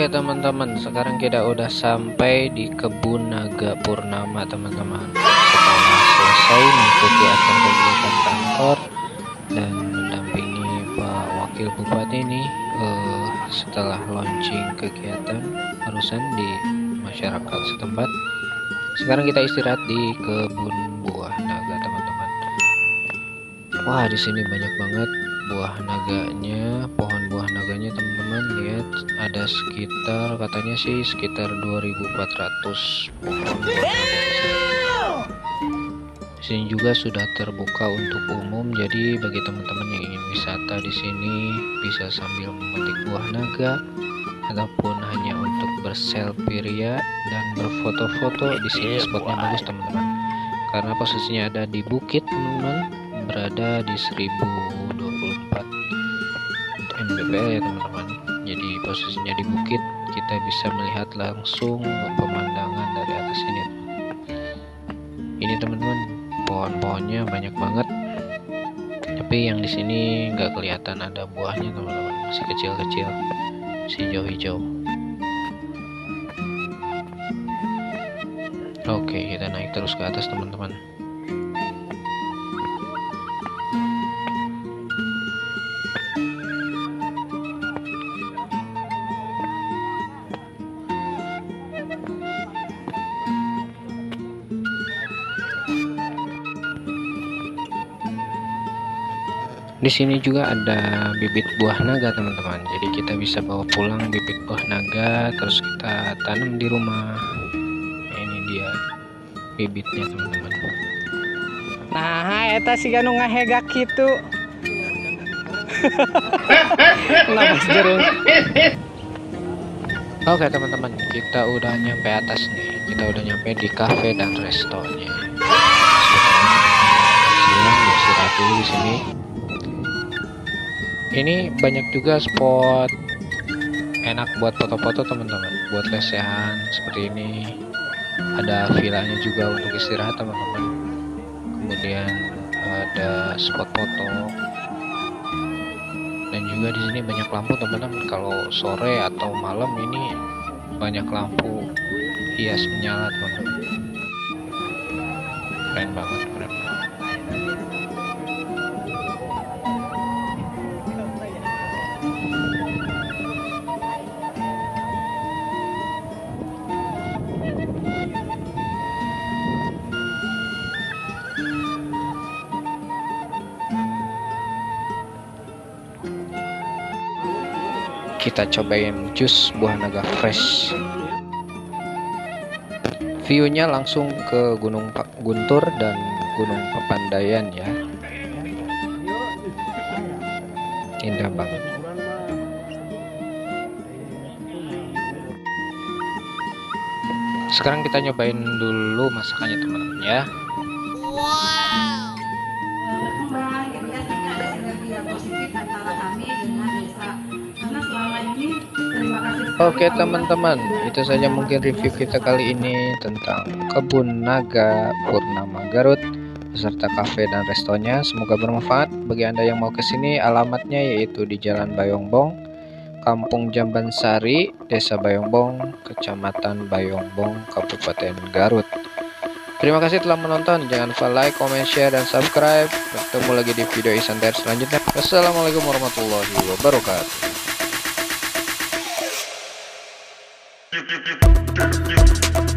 Oke teman-teman, sekarang kita udah sampai di Kebun Naga Purnama teman-teman. Setelah selesai mengikuti acara kegiatan kantor dan mendampingi Pak Wakil Bupati ini setelah launching kegiatan barusan di masyarakat setempat. Sekarang kita istirahat di Kebun Buah Naga teman-teman. Wah, di sini banyak banget buah naganya, pohon buah naganya teman-teman. Lihat, ada sekitar, katanya sih sekitar 2400 pohon buah naga di sini. Di sini juga sudah terbuka untuk umum, jadi bagi teman-teman yang ingin wisata di sini bisa sambil memetik buah naga ataupun hanya untuk berselfie ria dan berfoto-foto. Di sini spotnya bagus teman-teman, karena posisinya ada di bukit teman-teman, berada di 1024 mdpl ya teman-teman. Jadi posisinya di bukit, kita bisa melihat langsung pemandangan dari atas ini. Ini teman-teman, pohon-pohonnya banyak banget, tapi yang di sini nggak kelihatan ada buahnya teman-teman, masih kecil-kecil, masih hijau-hijau. Oke, kita naik terus ke atas teman-teman. Di sini juga ada bibit buah naga teman-teman, jadi kita bisa bawa pulang bibit buah naga terus kita tanam di rumah. Nah, ini dia bibitnya teman-teman. Nah, eta si ganu ngahegak gitu. Nafas jeruk. Oke teman-teman, kita udah nyampe atas nih, kita udah nyampe di cafe dan restonya. Siang beristirahat dulu di sini. Ini banyak juga spot enak buat foto-foto teman-teman, buat lesehan seperti ini. Ada villanya juga untuk istirahat teman-teman. Kemudian ada spot foto. Dan juga di sini banyak lampu teman-teman. Kalau sore atau malam ini banyak lampu hias menyala teman-teman. Keren banget, keren banget. Kita cobain jus buah naga fresh. View-nya langsung ke Gunung Guntur dan Gunung Papandayan ya. Indah banget. Sekarang kita nyobain dulu masakannya teman-teman ya. Oke teman-teman, itu saja mungkin review kita kali ini tentang Kebun Naga Purnama Garut beserta kafe dan restonya. Semoga bermanfaat bagi Anda yang mau ke sini. Alamatnya yaitu di Jalan Bayongbong, Kampung Jambansari, Desa Bayongbong, Kecamatan Bayongbong, Kabupaten Garut. Terima kasih telah menonton. Jangan lupa like, comment, share, dan subscribe. Bertemu lagi di video Isanter selanjutnya. Wassalamualaikum warahmatullahi wabarakatuh.